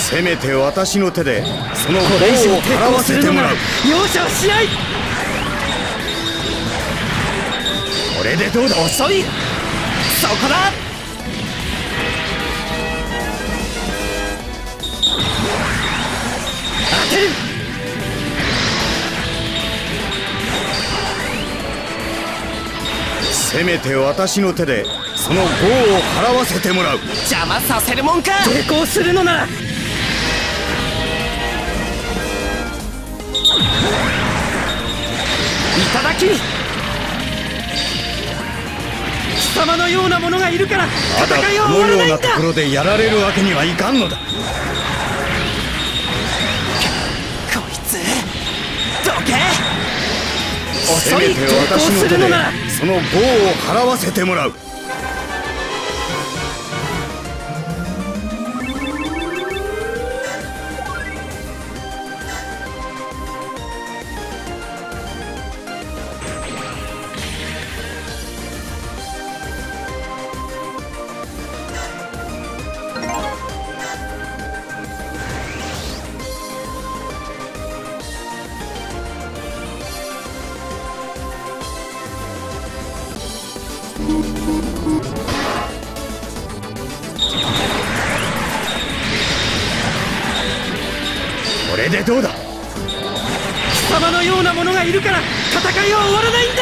せめて私の手でその業を払わせてもらう。 容赦はしない。 これでどうだ。 遅い。そこだ。当てる。 せめて私の手でその業を払わせてもらう。 邪魔させるもんか。抵抗するのならいただき。貴様のようなものがいるから戦いは終わらないんだ。 まだこのようなところでやられるわけにはいかんのだ。 こいつどけ。 せめて私の手でその業を払わせてもらう。これでどうだ。 貴様のようなものがいるから戦いは終わらないんだ。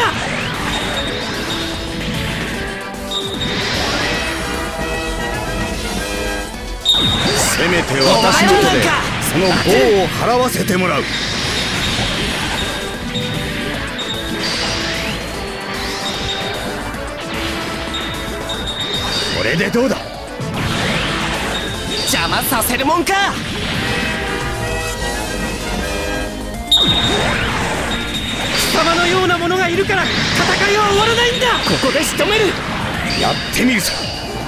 せめて私の手でその業を払わせてもらう。これでどうだ。 邪魔させるもんか。貴様のようなものがいるから戦いは終わらないんだ。ここで仕留める。 やってみるさ。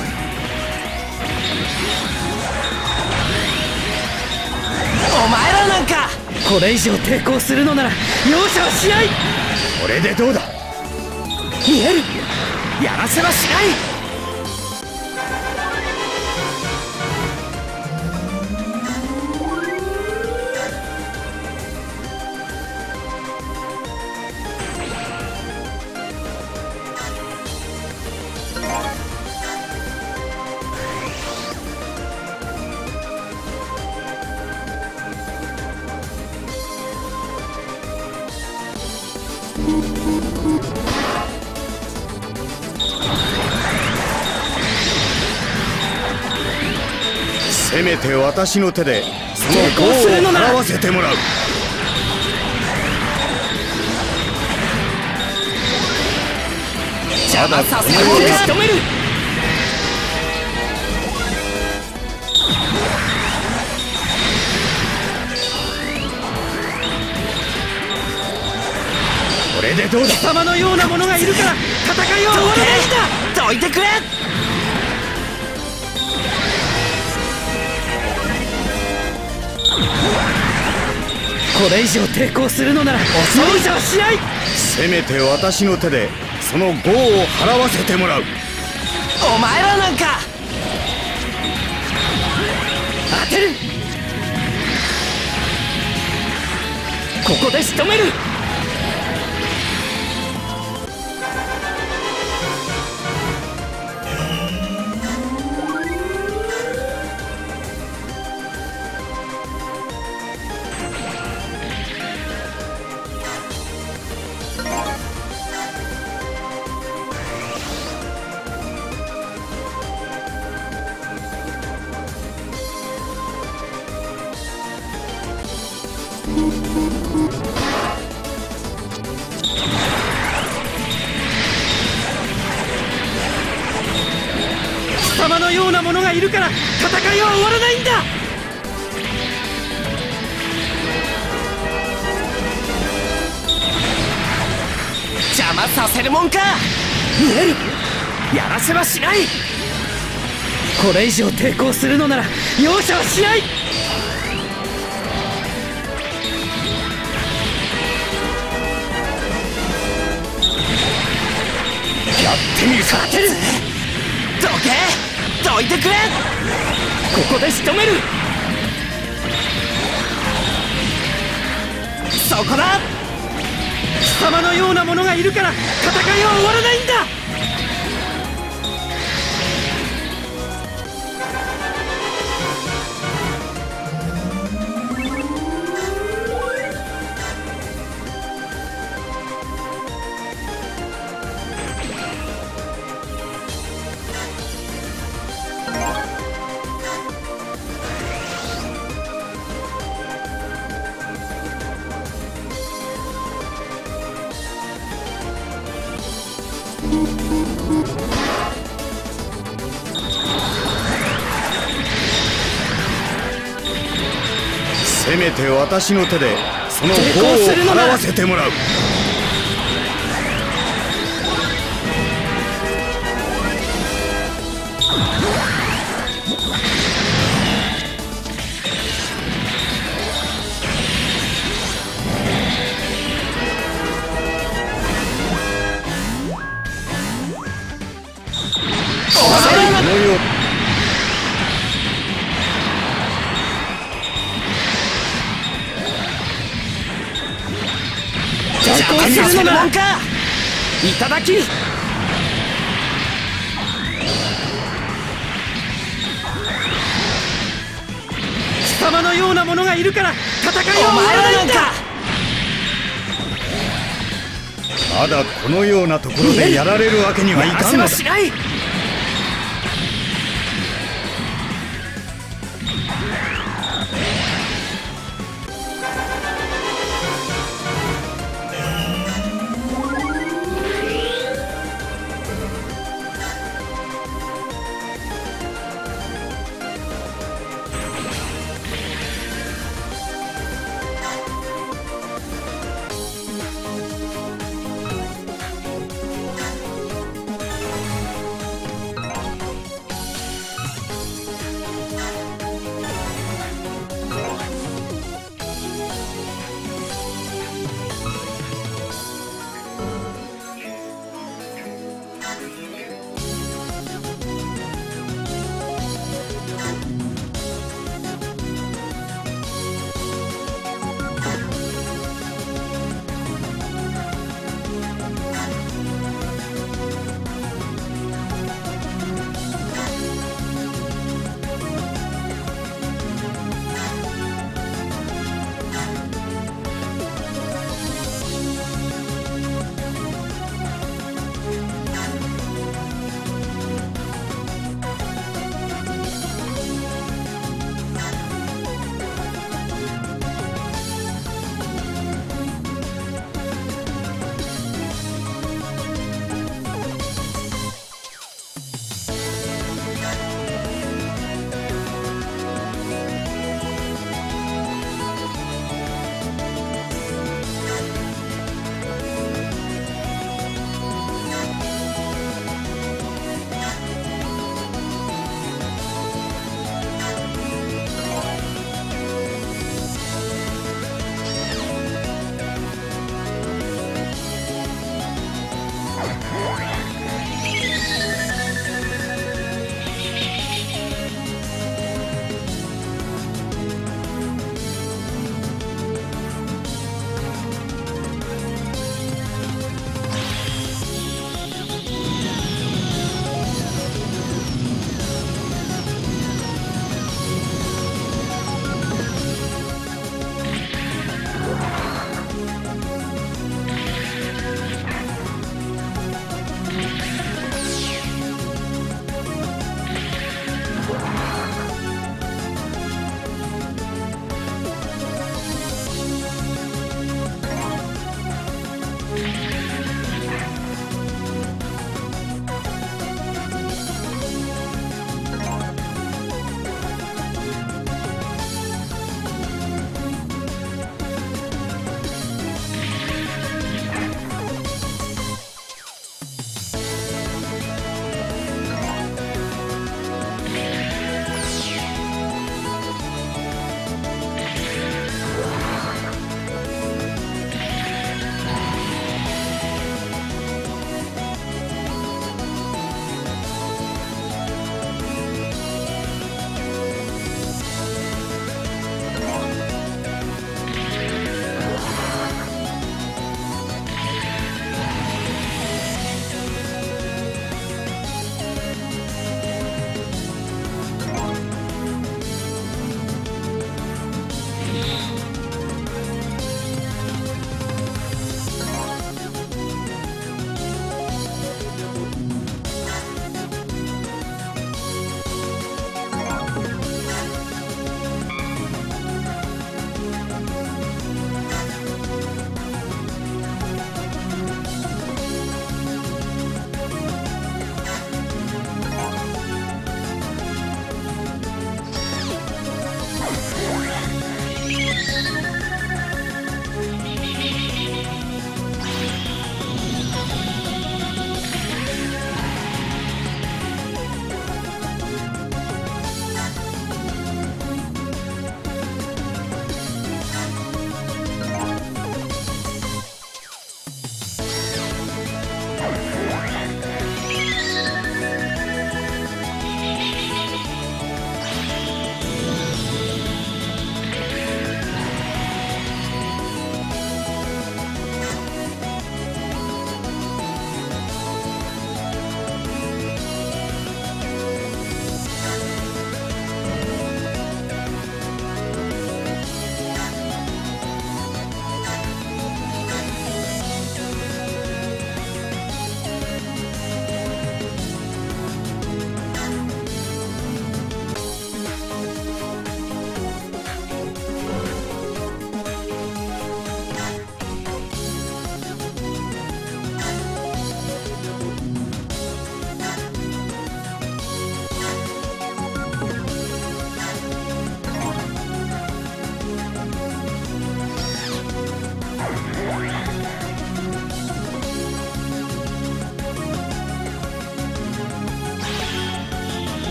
お前らなんかこれ以上抵抗するのなら容赦はしない。 これでどうだ。 見える。やらせはしない。 せめて私の手でその業を払わせてもらう。 邪魔させるもんか。仕留める。 これでどうだ。 貴様のようなものがいるから戦いは終わらないんだ。どいてくれ。これ以上抵抗するのなら容赦はしない。 せめて私の手でその業を払わせてもらう。 お前らなんか当てる。ここで仕留める。貴様のようなものがいるから戦いは終わらないんだ。邪魔させるもんか。見える。やらせはしない。これ以上抵抗するのなら容赦はしない。 やってみるか。 当てる。どけ。どいてくれ。ここで仕留める。 そこだ。貴様のような者がいるから戦いは終わらないんだ。 せめて私の手でその棒を払わせてもらう。このよう邪魔させるもんか。いただき。貴様のような者がいるから戦いは終わらないんだ。 まだこのようなところでやられるわけにはいかんのだ。 しない。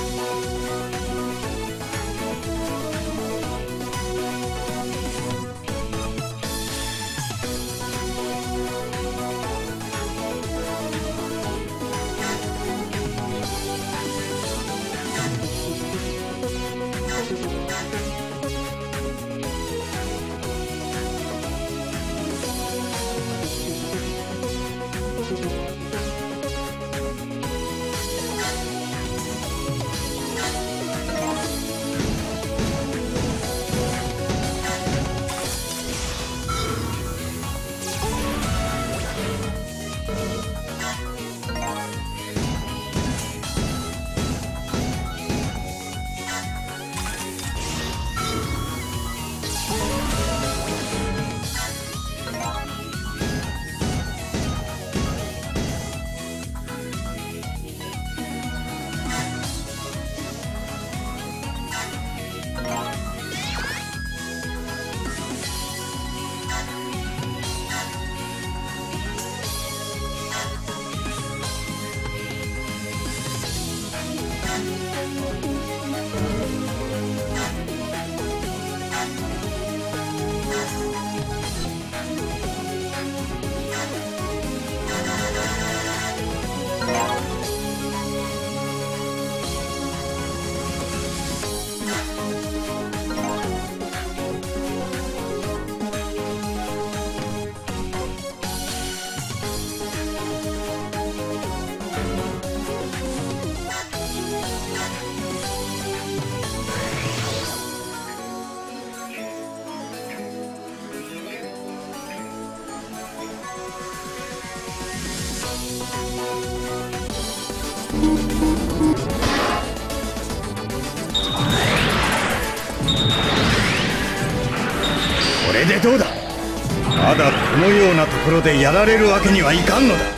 これでどうだ。まだこのようなところでやられるわけにはいかんのだ。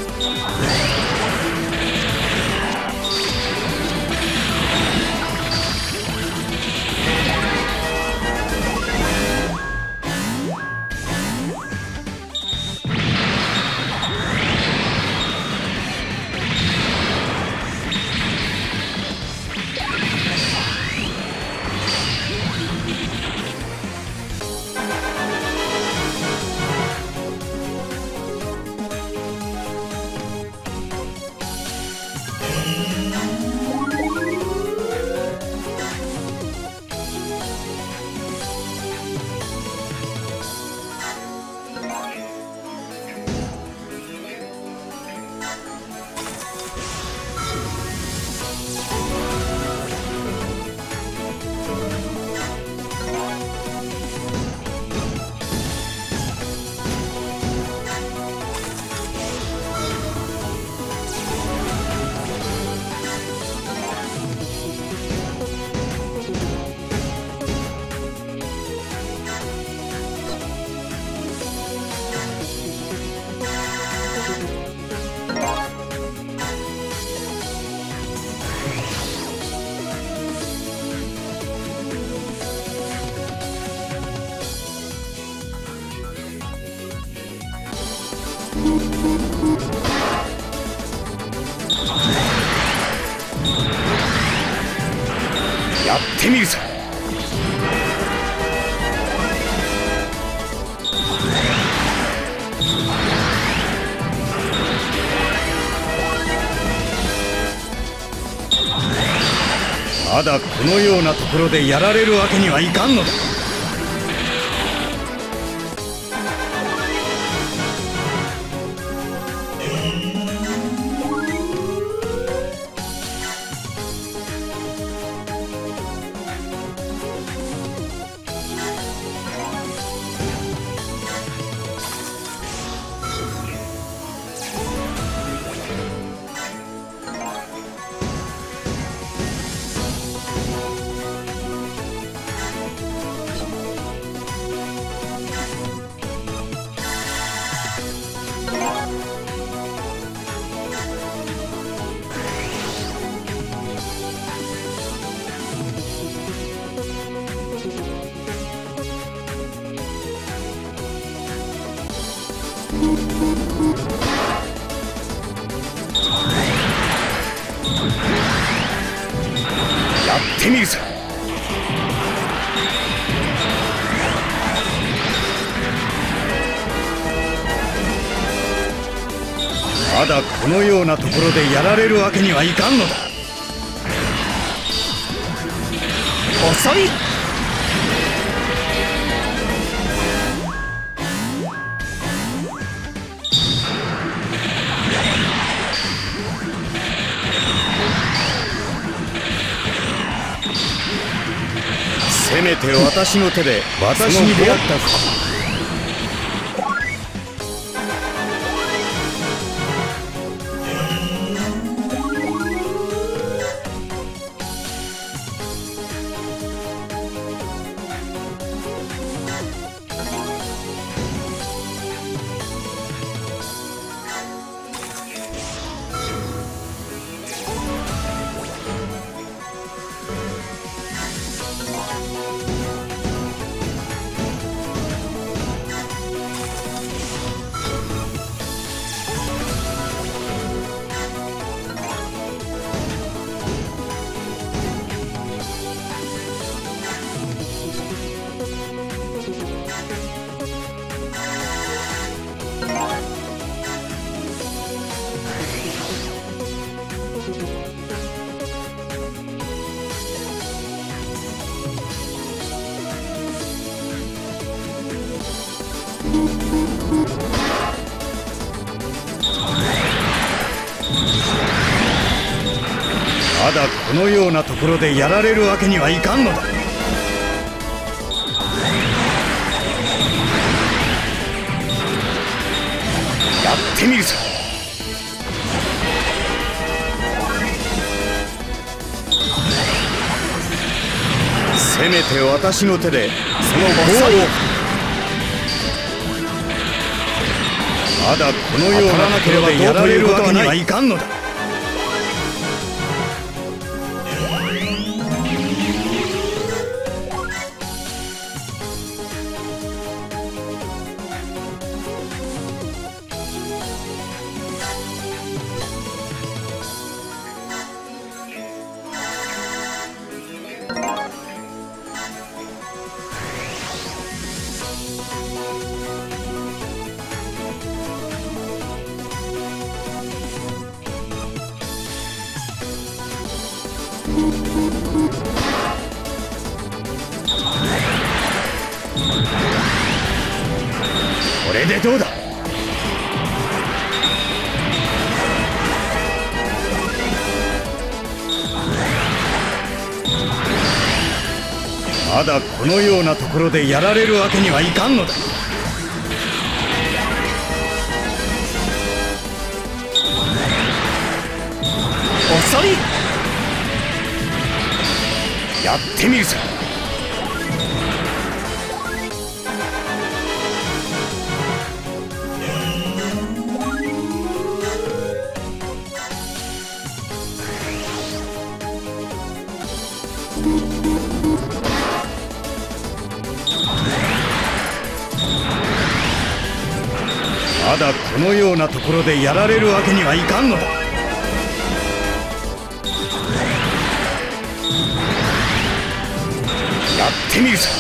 やってみるさ。まだこのようなところでやられるわけにはいかんのだ。 ってみるさ。まだこのようなところでやられるわけにはいかんのだ。 遅い。 せめて私の手で私に出会った不幸。まだこのようなところでやられるわけにはいかんのだ。やってみるさ。せめて私の手でその棒を。まだこのようなところでやられるわけにはいかんのだ。これでどうだ。まだこのようなところでやられるわけにはいかんのだ。 遅い。 やってみるさ。まだこのようなところでやられるわけにはいかんのだ。やってみるさ。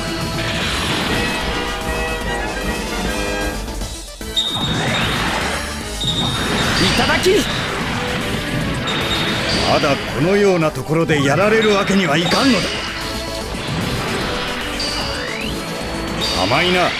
いただき。 まだこのようなところでやられるわけにはいかんのだ。甘いな。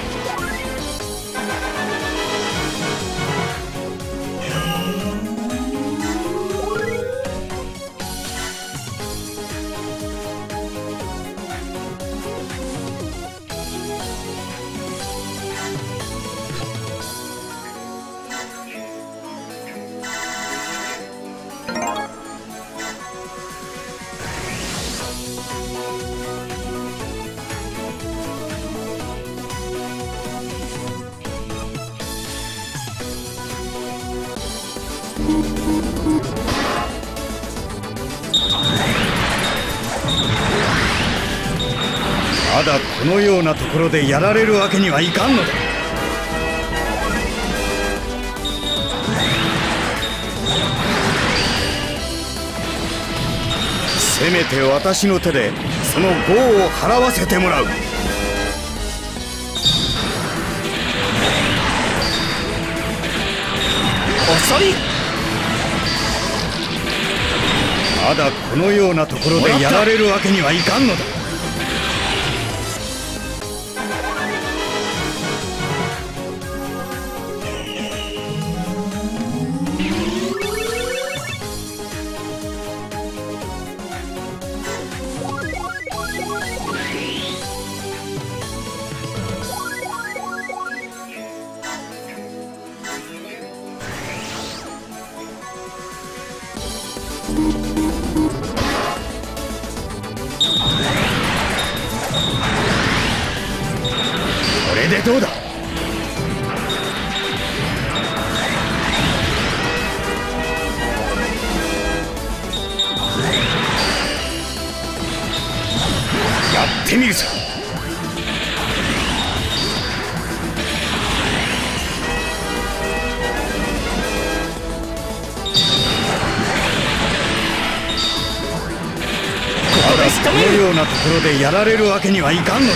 まだこのようなところでやられるわけにはいかんのだ。 せめて私の手でその業を払わせてもらう。 遅い。 まだこのようなところでやられるわけにはいかんのだ。これでどうだ。やってみるさ。まだこのようなところでやられるわけにはいかんのだ。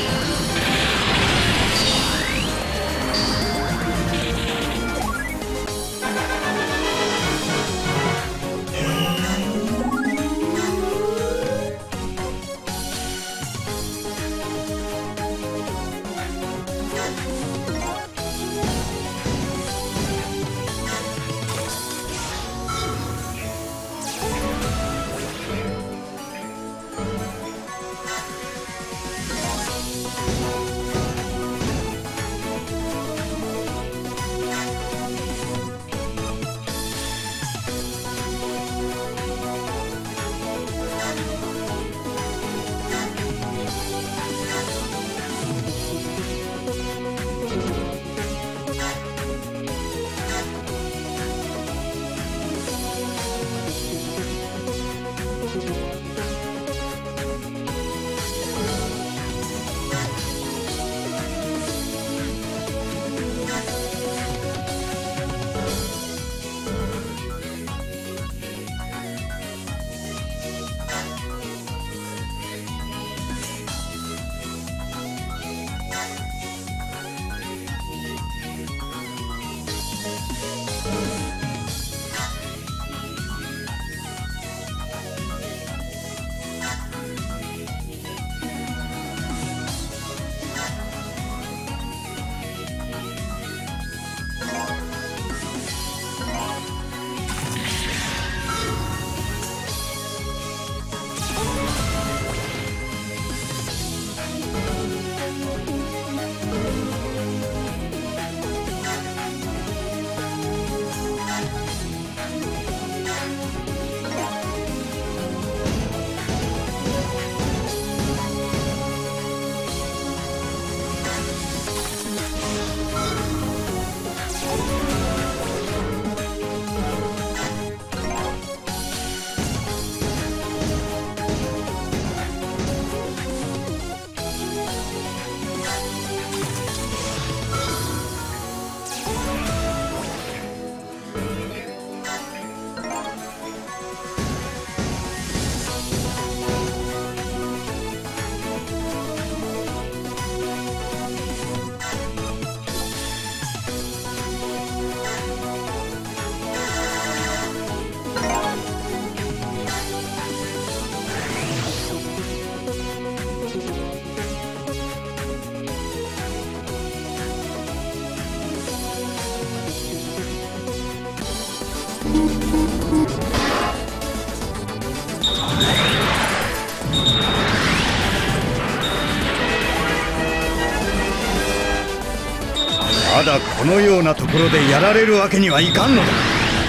まだこのようなところでやられるわけにはいかんのだ。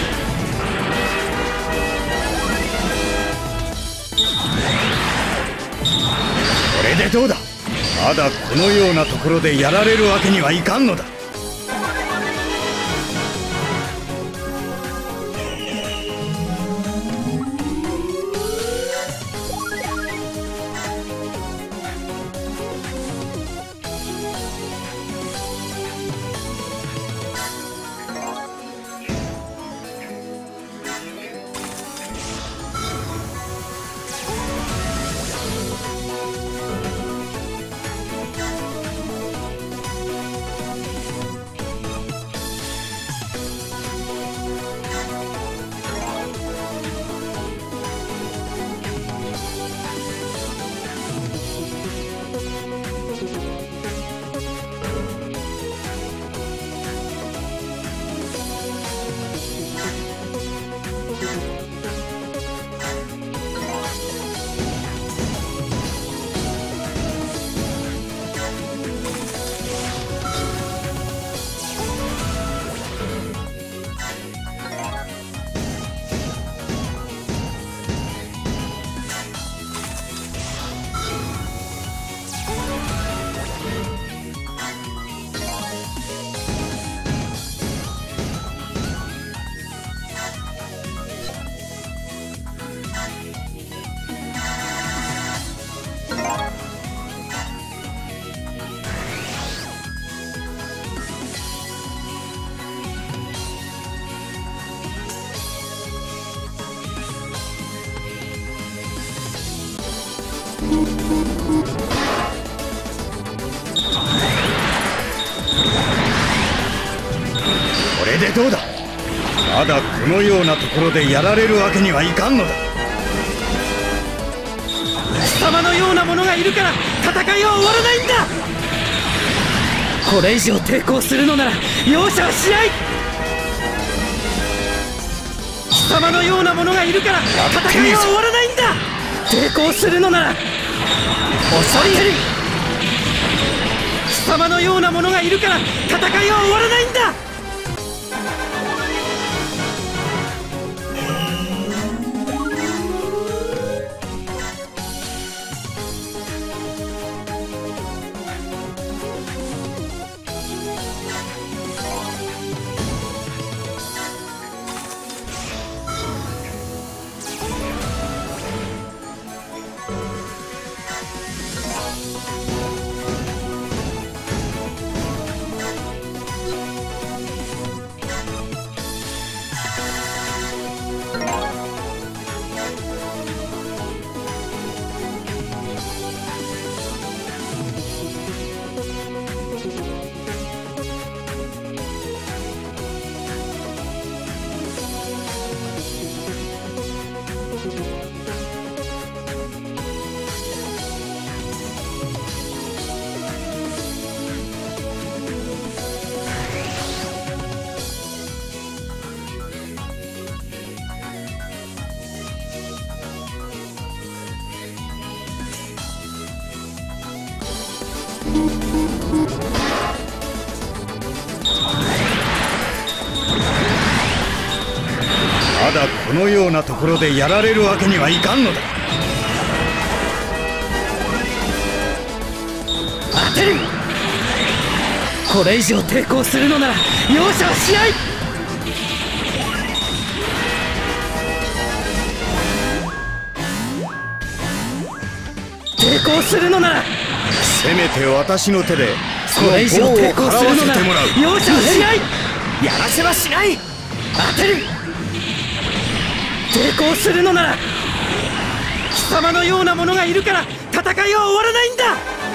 これでどうだ。まだこのようなところでやられるわけにはいかんのだ。 どうだ。まだこのようなところでやられるわけにはいかんのだ。 貴様のような者がいるから戦いは終わらないんだ。これ以上抵抗するのなら容赦はしない。貴様のような者がいるから戦いは終わらないんだ。抵抗するのなら恐れる。貴様のような者がいるから戦いは終わらないんだ。 まだこのようなところでやられるわけにはいかんのだ。 当てる。これ以上抵抗するのなら容赦はしない。抵抗するのならせめて私の手でそのこれ以上棒を抵抗す払わるのならせてもらう。 容赦はしない。やらせはしない。当てる。抵抗するのなら貴様のような者がいるから戦いは終わらないんだ。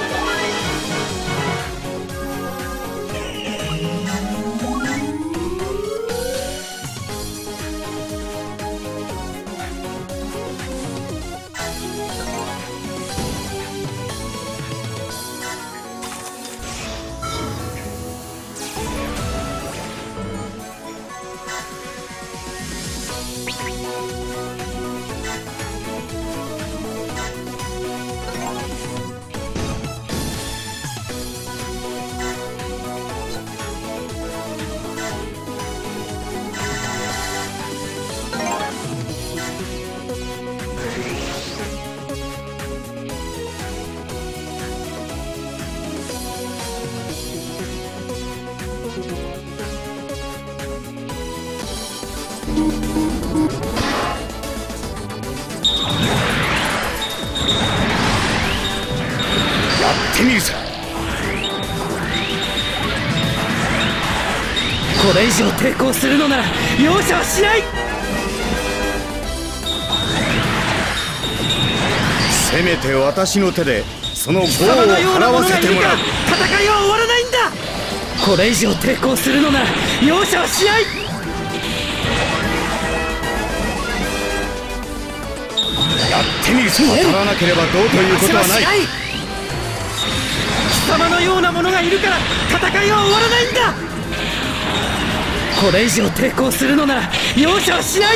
やってみるさ。 これ以上抵抗するのなら容赦はしない。 せめて私の手でその棒を貴様のような払わ者がいるからせてもらう。 戦いは終わらないんだ。これ以上抵抗するのなら容赦はしない。 やってみるさ。当たらなければどうということはない。 貴様のような者がいるから戦いは終わらないんだ。これ以上抵抗するのなら容赦はしない。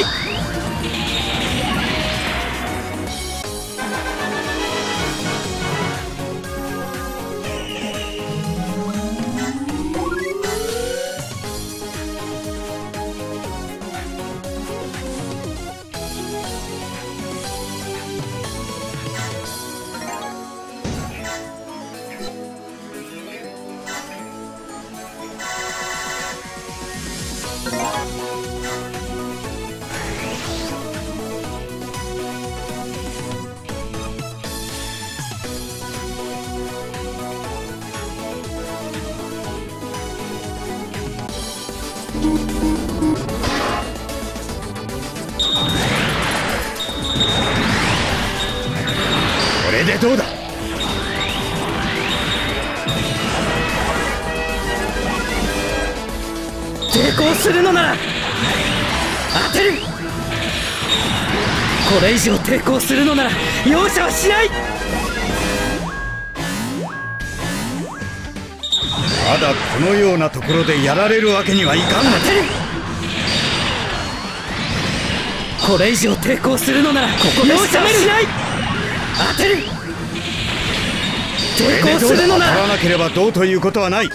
これでどうだ。 抵抗するのなら当てる。これ以上抵抗するのなら容赦はしない。 まだこのようなところでやられるわけにはいかんのだ。 これ以上抵抗するのならここで容赦はしない。当てる。抵抗するのなら当たらなければどうということはない。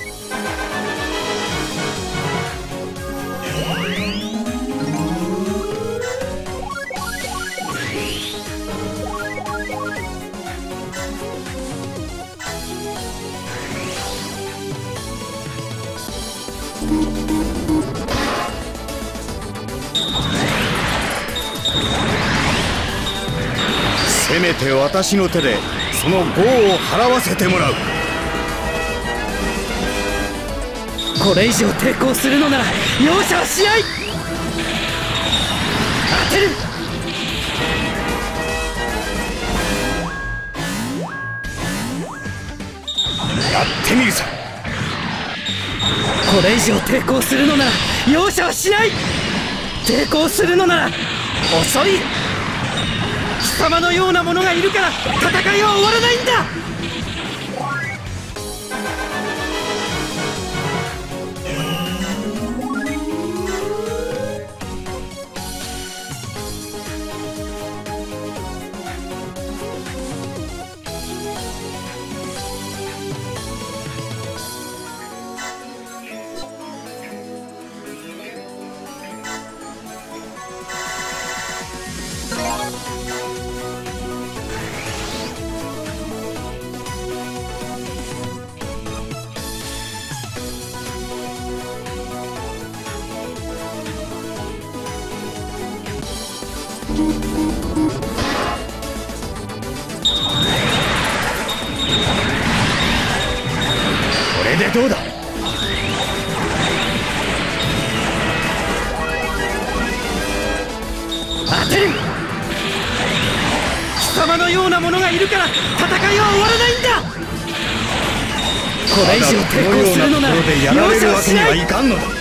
せめて私の手でその業を払わせてもらう。 これ以上抵抗するのなら容赦はしない。当てる。 やってみるさ。 これ以上抵抗するのなら容赦はしない。抵抗するのなら遅い。貴様のようなものがいるから戦いは終わらないんだ。 これでどうだ。 当てる。貴様のようなものがいるから戦いは終わらないんだ。これ以上抵抗するのなら容赦はしない。 いかんのだ。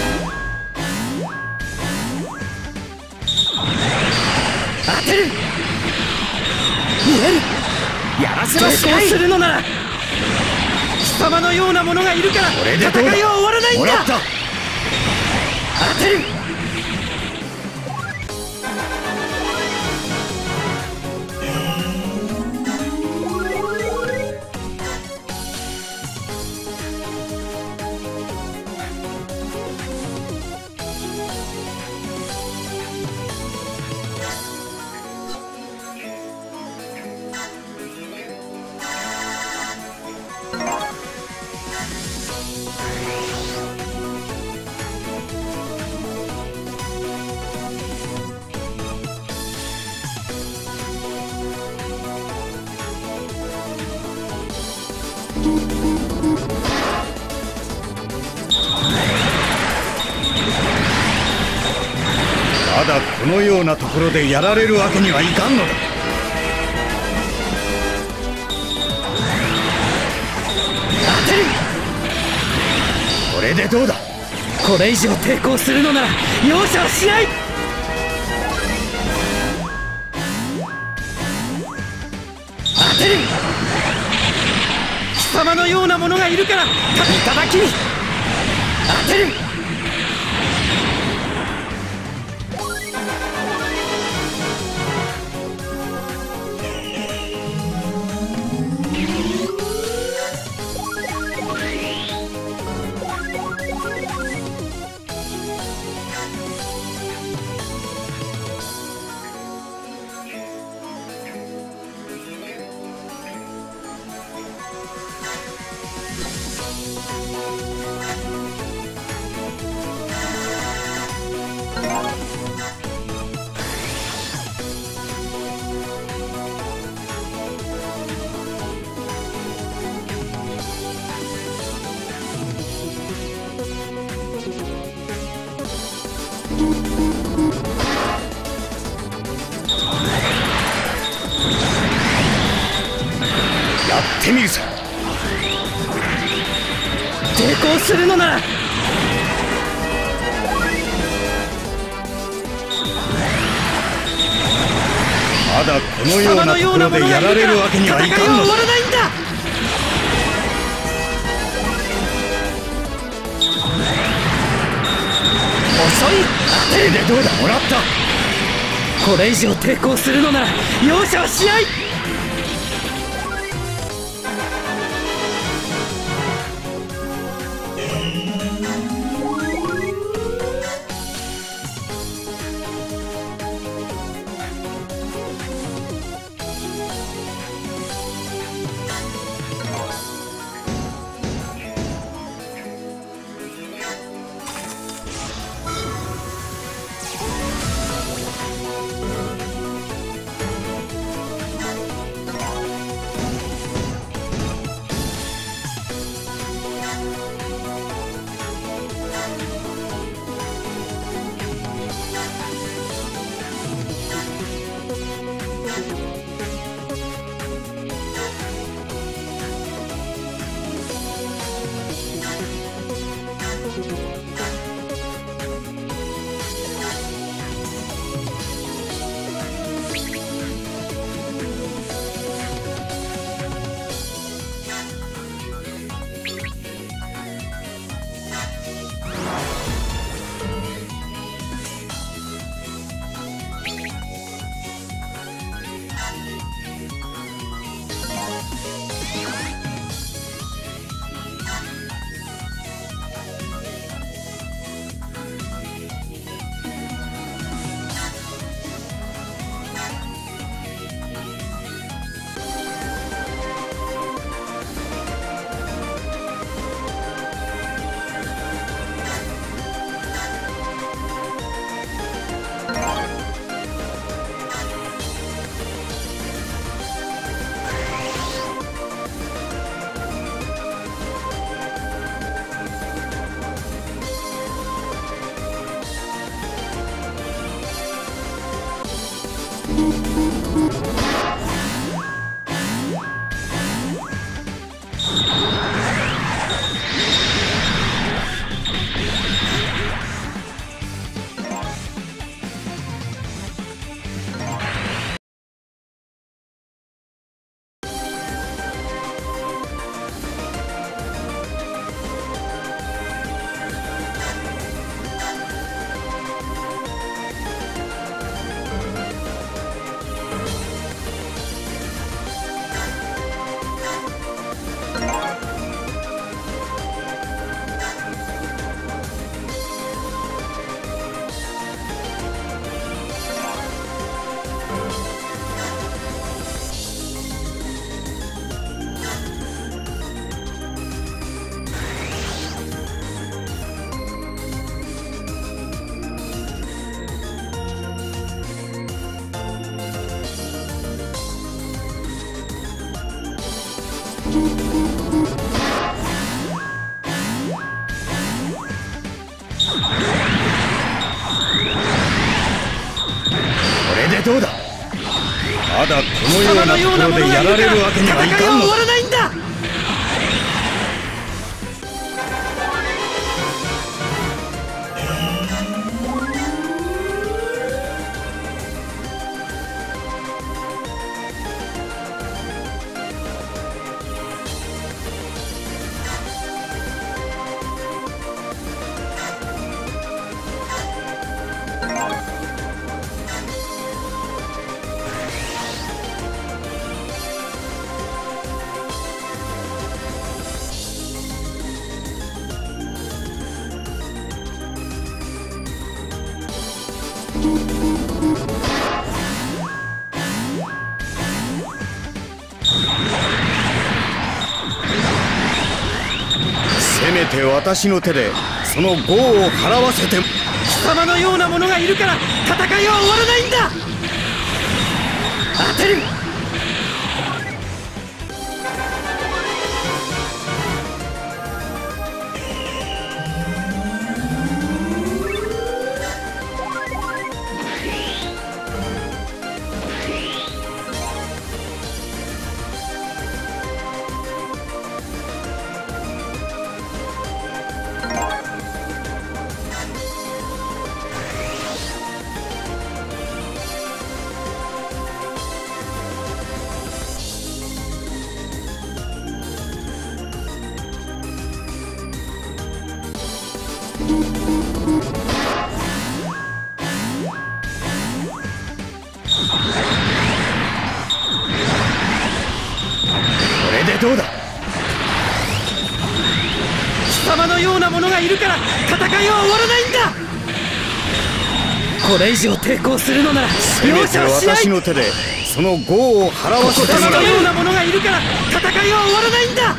当てる。見える。やらせはしない。抵抗するのなら貴様のようなものがいるから戦いは終わらないんだ。当てる。 まだこのようなところでやられるわけにはいかんのだ。 当てる。 これでどうだ。 これ以上抵抗するのなら容赦はしない。当てる。貴様のようなものがいるからいただきに当てる。 やってみるさ。 抵抗するのならまだこのようなところでやられるわけにはいかんのだ。 終わらないんだ。遅い。 これでどうだ。もらった。 これ以上抵抗するのなら容赦はしない。 どうだ。まだこのようなところでやられるわけにはいかんのだ。 終わらないんだ。 せめて私の手でその業を払わせて。 貴様のような者がいるから戦いは終わらないんだ。当てる。 どうだ。 貴様のようなものがいるから戦いは終わらないんだ。これ以上抵抗するのなら容赦はしない。 私の手でその業を払わせてもらう。 貴様のようなものがいるから戦いは終わらないんだ。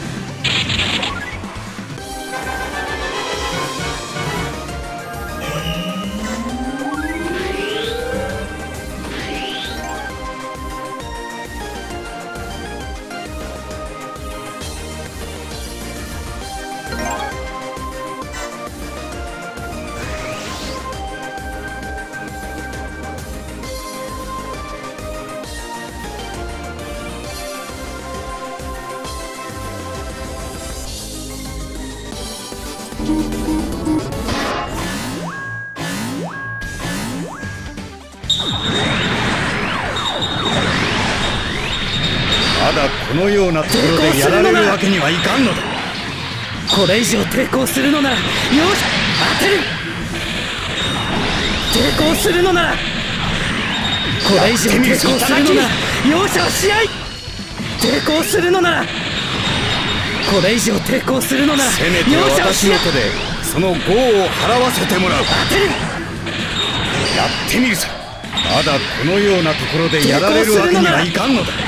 まだこのようなところでやられるわけにはいかんのだ。 これ以上抵抗するのなら容赦。当てる。抵抗するのならこれ以上抵抗するのなら容赦はしない。抵抗するのならこれ以上抵抗するのならせめて容赦はしない。 私の手でその業を払わせてもらう。 当てる。 やってみるさ。まだこのようなところでやられるわけにはいかんのだ。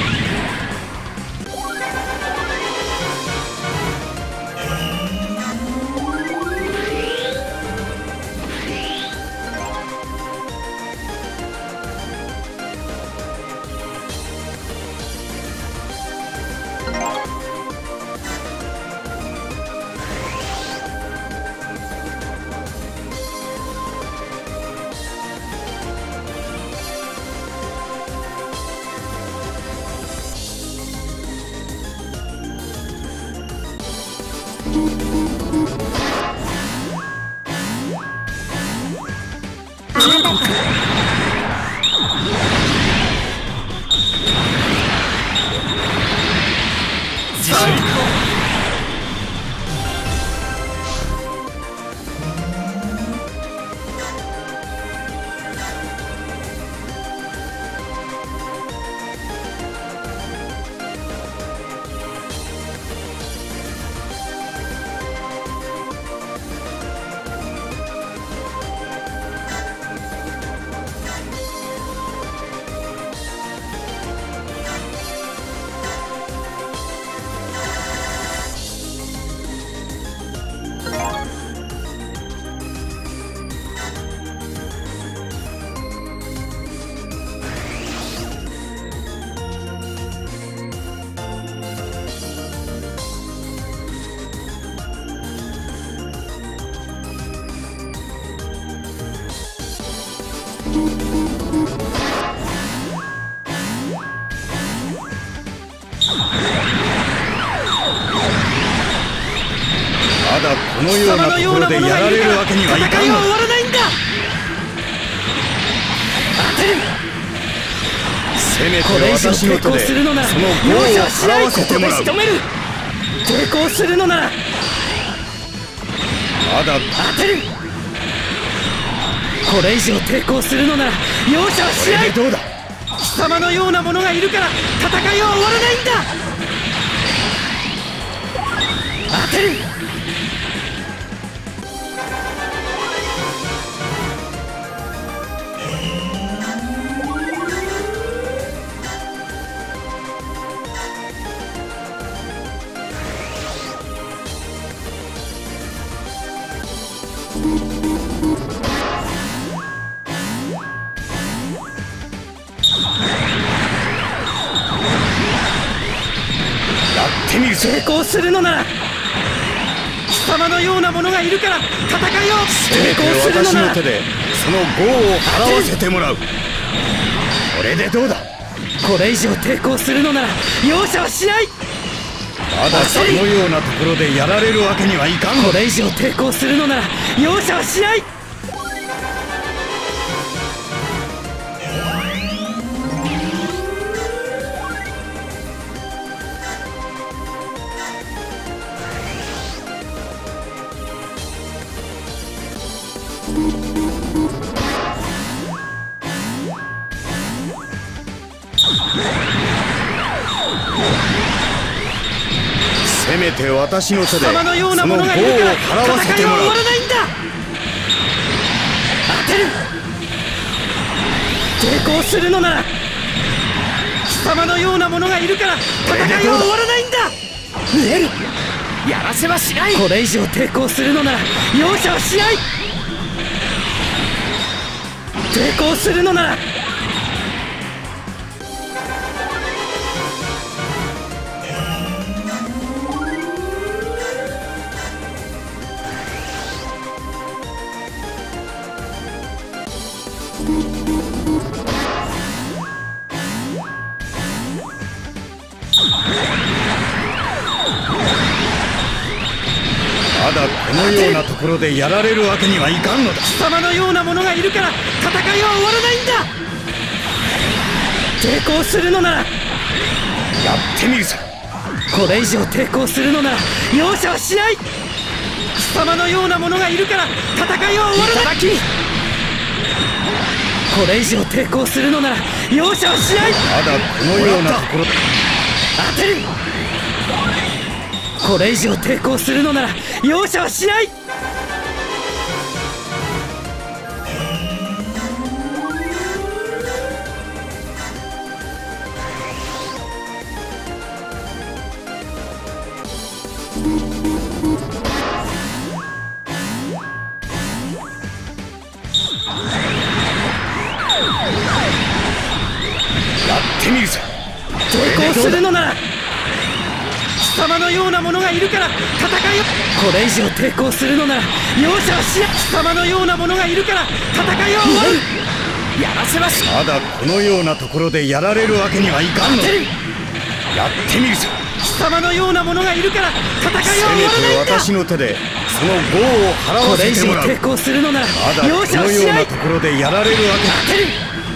まだこのようなところでやられるわけにはいかんのだ。 戦いは終わらないんだ。当てる。 せめてこれ以上私の手で抵抗するのならその業を容赦はしない。 払わせてもらう。 ここで仕留める。抵抗するのならまだ当てる。これ以上抵抗するのなら容赦はこしない。 れでどうだ。 貴様のようなものがいるから戦いは終わらないんだ。当てる。 やってみるぞ。 抵抗するのなら貴様のようなものがいるから戦いを。 せめて抵抗するのなら私の手でその業を払わせてもらう。これでどうだ。 これ以上抵抗するのなら容赦はしない。 まだこのようなところでやられるわけにはいかんのだ。 これ以上抵抗するのなら容赦はしない。 やっせめて私の手で貴様のようなその業をものがいるから払わせ戦いはてもらう。 終わらないんだ。当てる。抵抗するのなら、貴様のようなものがいるから戦いは終わらないんだ。見える。やらせはしない。これ以上抵抗するのなら容赦はしない。抵抗するのなら、 まだこのようなところでやられるわけにはいかんのだ。 貴様のようなものがいるから戦いは終わらないんだ。抵抗するのなら、 やってみるさ。 これ以上抵抗するのなら容赦はしない。貴様のようなものがいるから戦いは終わらない。これ以上抵抗するのなら容赦はしない。 まだこのようなところ。 当てる。これ以上抵抗するのなら容赦はしない。 やってみるさ。 抵抗するのなら、貴様のようなものがいるから戦いを、これ以上抵抗するのなら容赦はしない。貴様のようなものがいるから戦いは終わる。やらせはし、 まだこのようなところでやられるわけにはいかんのだ。やってみるさ。 貴様のようなものがいるから戦いは終わらないんだ。 せめて私の手でその業を払わこれ以上せてもらう。 抵抗するのならまだ容このよう赦はしな。 ないところでやられるわけ。 当てる。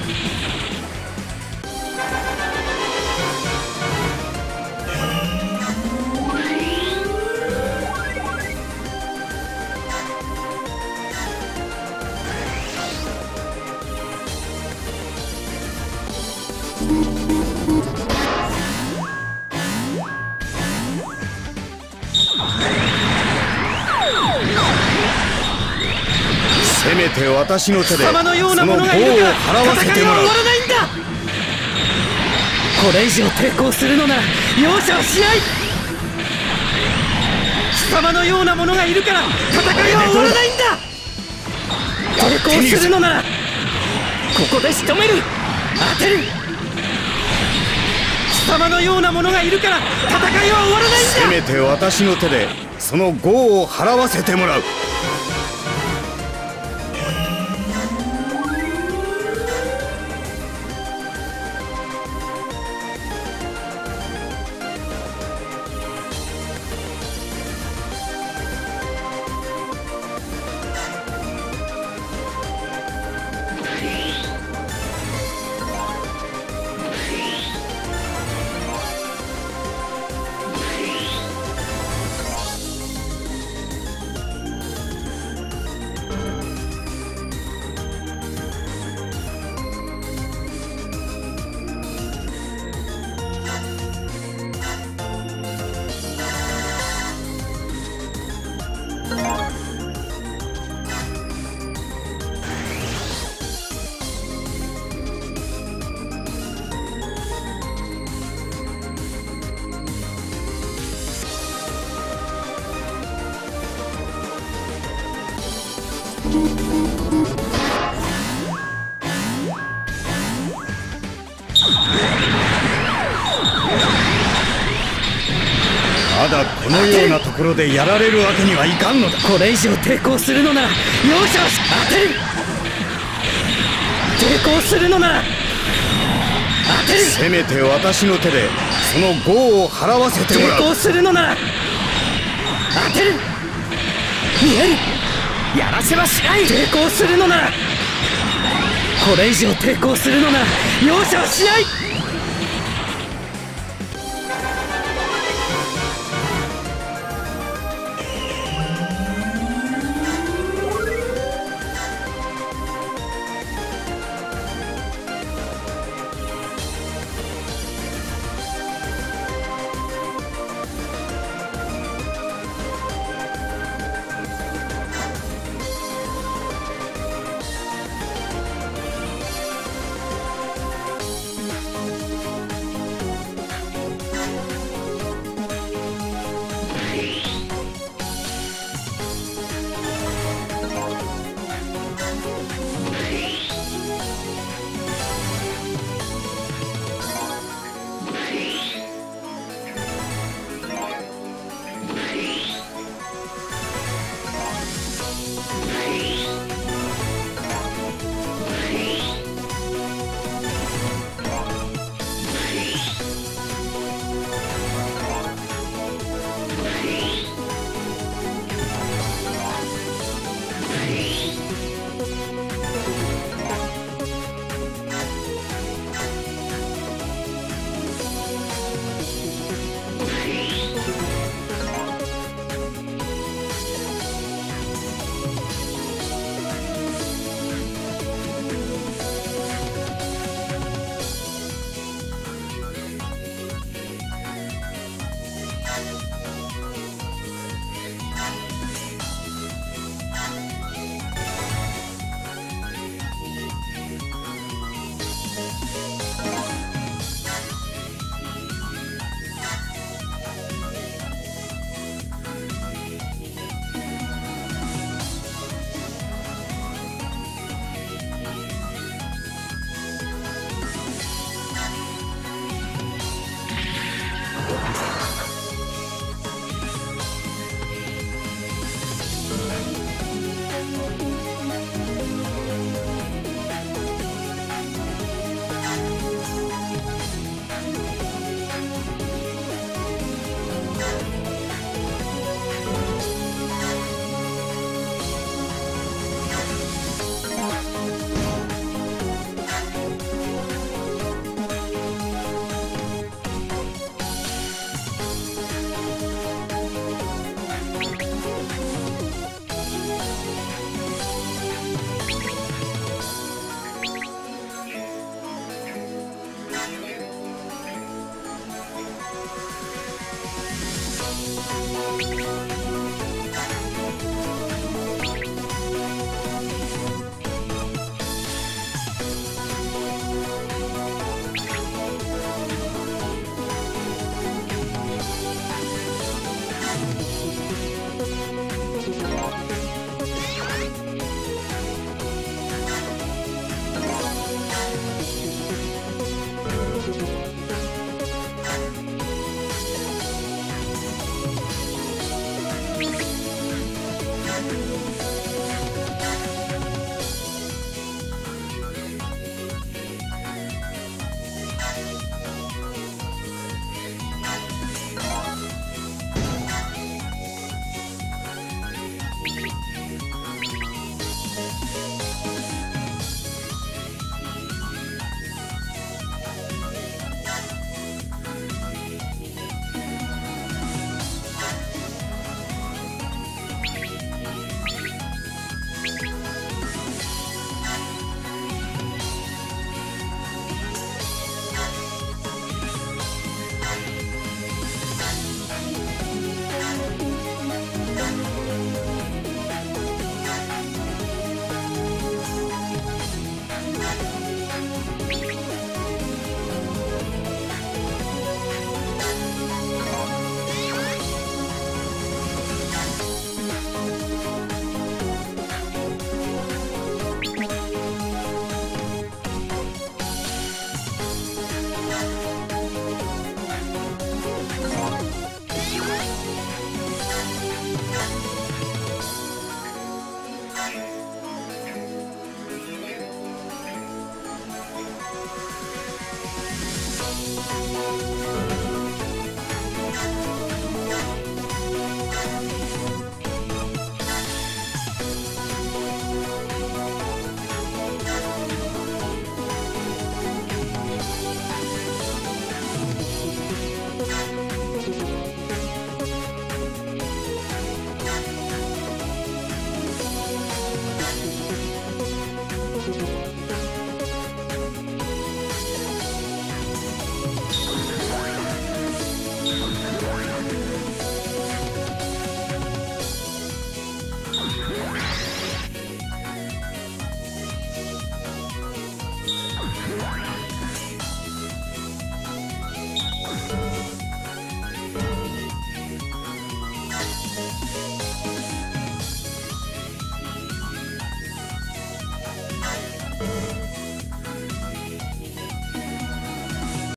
せめて私の手で貴様のようなその業をものがいるから払わせてもらう戦いは終わ。らないんだ。これ以上抵抗するのなら容赦はしない。貴様のようなものがいるから戦いは終わらないんだ。抵抗するのならここで仕留める。当てる。貴様のようなものがいるから戦いは終わらないんだ。 せめて私の手でその業を払わせてもらう。まだこのようなところでやられるわけにはいかんのだ。 これ以上抵抗するのなら容赦はし、当てる。抵抗するのなら当てる。 せめて私の手でその業を払わせてもらう。 抵抗するのなら当てる。見える。やらせはしない。抵抗するのなら、これ以上抵抗するのなら容赦はしない。